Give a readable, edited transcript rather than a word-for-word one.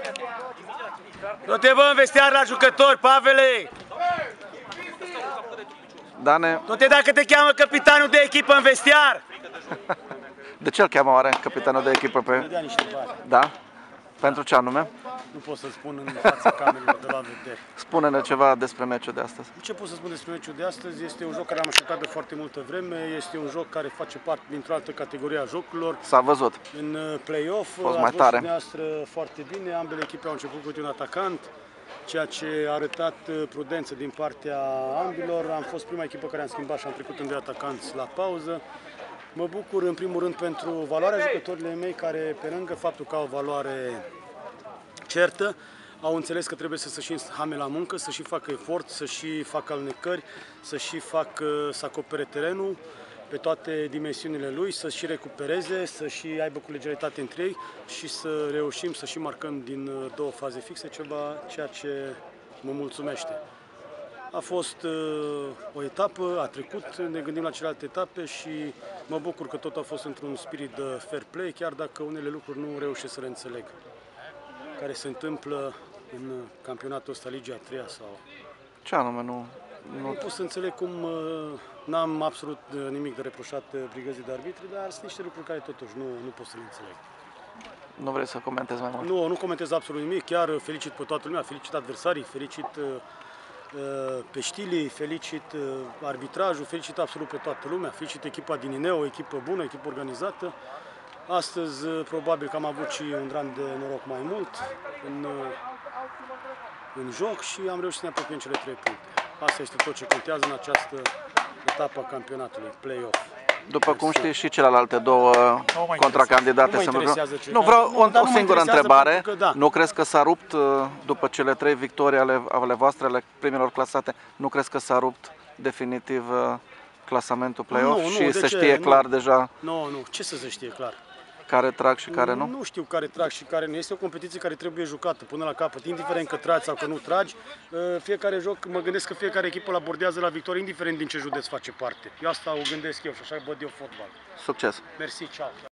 Nu te bă în vestiar la jucători, Pavele! Dane, Nu te dacă te cheamă capitanul de echipă în vestiar! de ce îl cheamă oare capitanul de echipă pe... Îmi dea niște bani. Da? Pentru ce anume? Nu pot să spun în fața camerelor de la vedere. Spune-ne ceva despre meciul de astăzi. Ce pot să spun despre meciul de astăzi? Este un joc care am așteptat de foarte multă vreme, este un joc care face parte dintr-o altă categorie a jocurilor. S-a văzut. În play-off, Fost mai tare. dumneavoastră foarte bine, ambele echipe au început cu un atacant, ceea ce a arătat prudență din partea ambilor. Am fost prima echipă care am schimbat și am trecut în doi atacanți la pauză. Mă bucur în primul rând pentru valoarea jucătorilor mei care, pe lângă faptul că au o valoare certă, au înțeles că trebuie să și hame la muncă, să și facă efort, să și facă alunecări, să și facă, să acopere terenul pe toate dimensiunile lui, să și recupereze, să și aibă culegialitate între ei și să reușim să și marcăm din două faze fixe, ceea ce mă mulțumește. A fost o etapă, a trecut, ne gândim la celelalte etape și mă bucur că tot a fost într-un spirit de fair play, chiar dacă unele lucruri nu reușesc să le înțeleg. Care se întâmplă în campionatul ăsta, Liga a 3-a sau... Ce anume? Nu pot să înțeleg cum n-am absolut nimic de reproșat brigăzii de arbitri, dar sunt niște lucruri care totuși nu pot să le înțeleg. Nu vrei să comentezi mai mult? Nu comentez absolut nimic, chiar felicit pe toată lumea, felicit adversarii, felicit pe Știlii, felicit arbitrajul, felicit absolut pe toată lumea, felicit echipa din Ineo, o echipă bună, o echipă organizată. Astăzi, probabil că am avut și un gram de noroc mai mult în joc și am reușit să ne apropiem cele 3 puncte. Asta este tot ce contează în această etapă a campionatului, play-off. După cum știi, și celelalte două contracandidate se Nu, vreau o singură întrebare. Da. Nu crezi că s-a rupt, după cele 3 victorii ale voastre, ale primilor clasate, nu crezi că s-a rupt definitiv clasamentul play-off și se știe clar deja? Nu, ce să se știe clar? Care trag și care nu? Nu știu care trag și care nu. Este o competiție care trebuie jucată până la capăt, indiferent că tragi sau că nu tragi. Fiecare joc, mă gândesc că fiecare echipă îl abordează la victorie, indiferent din ce județ face parte. Eu asta o gândesc eu și așa văd eu fotbal. Succes! Mersi, ceau!